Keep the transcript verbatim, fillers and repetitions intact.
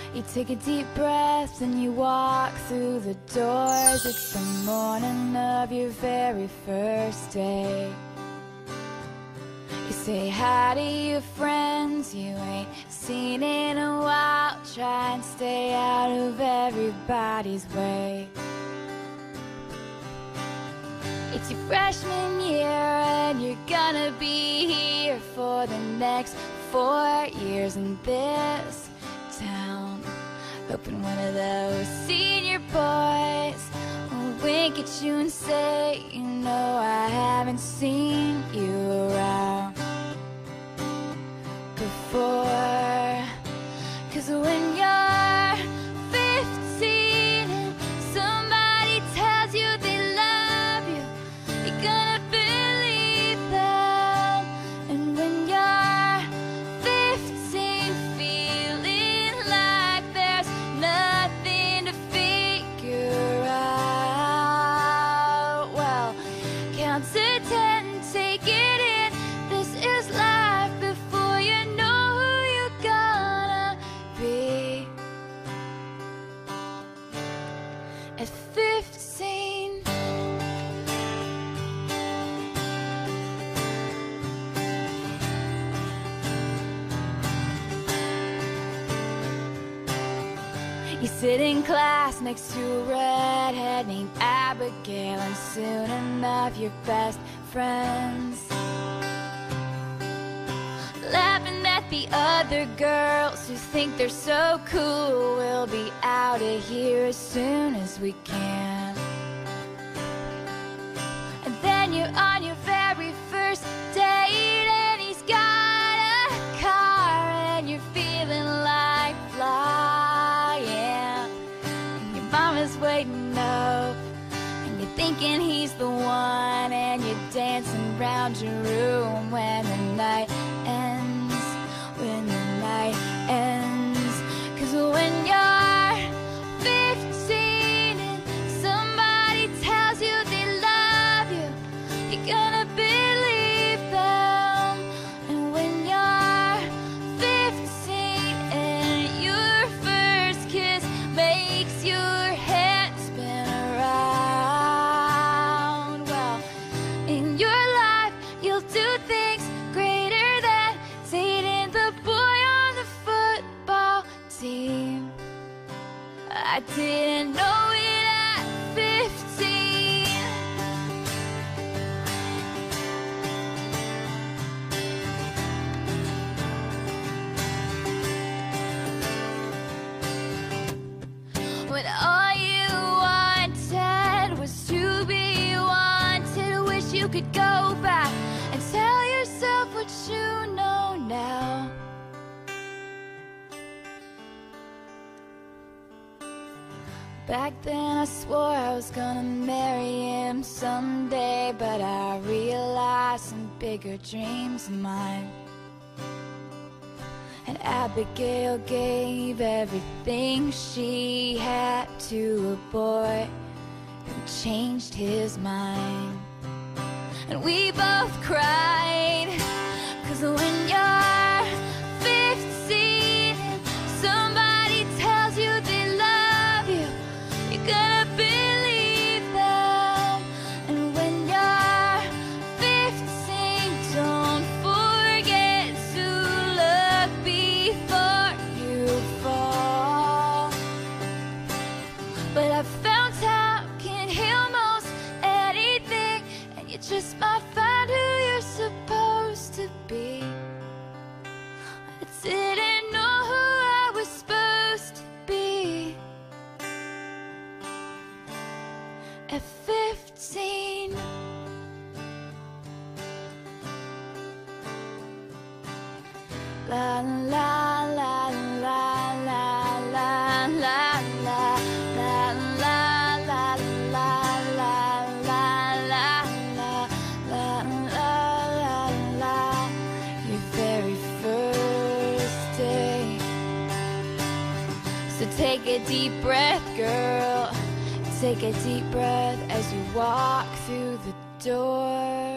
You take a deep breath and you walk through the doors. It's the morning of your very first day. You say hi to your friends you ain't seen in a while. Try and stay out of everybody's way. It's your freshman year and you're gonna be here for the next four years in this town. Hoping one of those senior boys will wink at you and say, you know, I haven't seen you around before. 'Cause when you're fifteen and somebody tells you they love you, you're gonna believe them. And when you're fifteen feeling like there's nothing to figure out, well, count to ten, take it in. This is life before you know who you're gonna be. At fifteen, you sit in class next to a redhead named Abigail, and soon enough your best friends. Laughing at the other girls who think they're so cool. We'll be out of here as soon as we can. And then you're on your very first date and he's got a car and you're feeling like flying. And your mama's waiting up and you're thinking he's the one, and you're dancing around your room when the night ends, when the night ends. 'Cause when you're fifteen and somebody tells you they love you, you're gonna believe them. And when you're fifteen and your first kiss makes your head spin around, well, in your life you'll do things greater than dating the boy on the football team. I didn't know it at fifteen. When all you wanted was to be wanted, wish you could go back and tell yourself what you know now. Back then I swore I was gonna marry him someday, but I realized some bigger dreams of mine. And Abigail gave everything she had to a boy who changed his mind. And we both cried, 'cause when you're fifteen and somebody tells you they love you, you're gonna believe them. And when you're fifteen, don't forget to look before you fall. But I found time can heal most anything, and you just might find who you're supposed to be. I didn't know who I was supposed to be at fifteen. La la la la la la la la la la la la la la la la la la la. Your very first day. So take a deep breath, girl. Take a deep breath as you walk through the door.